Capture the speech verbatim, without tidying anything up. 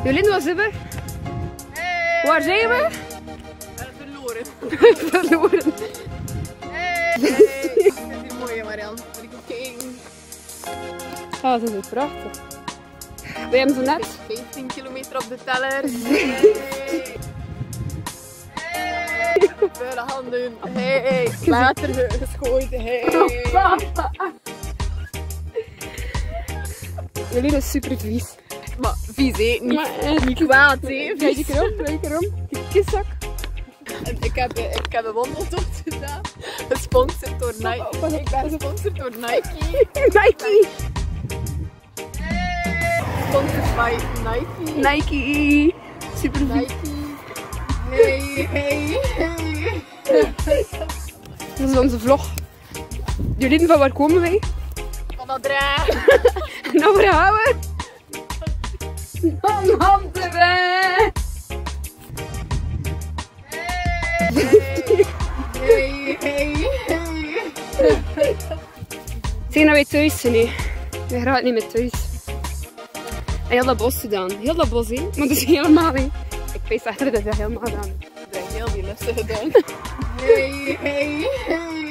Jolien, waar zijn we? Hey. Waar zijn we? Uh, verloren. Verloren. Hey. Hey. Dit is hier mooi, Marianne. Moet ik ook kijken. Oh, dat is echt prachtig. We hebben zo net vijftien kilometer op de teller. Hey. Hey. Vuile handen. Hey. Water geschooid. Hey. Jolien is super vies. Maar vies, hé. Niet, Maar, niet kwaad, hé. Kijk ik erom, kijk erom. Kieszak. En ik heb, ik heb een wandeltocht gedaan. Gesponsord door Nike. Ik ben gesponsord door Nike. Nike. Sponsored by Nike. Nike. Super vies. Nike. Hey, hey, hey. Dat is onze vlog. Jolien, van waar komen wij? Van dat draag. Nou, waar gaan we? Van Antwerpen. Hey, hey, hey. Zeg dat wij thuis zijn, hè. We gaan niet meer thuis. En heel dat bos gedaan. Heel dat bos, hè. Maar dat is helemaal, hè. Ik weet echt dat we dat helemaal gedaan. Ik heb heel die lessen gedaan. Hey, hey, hey.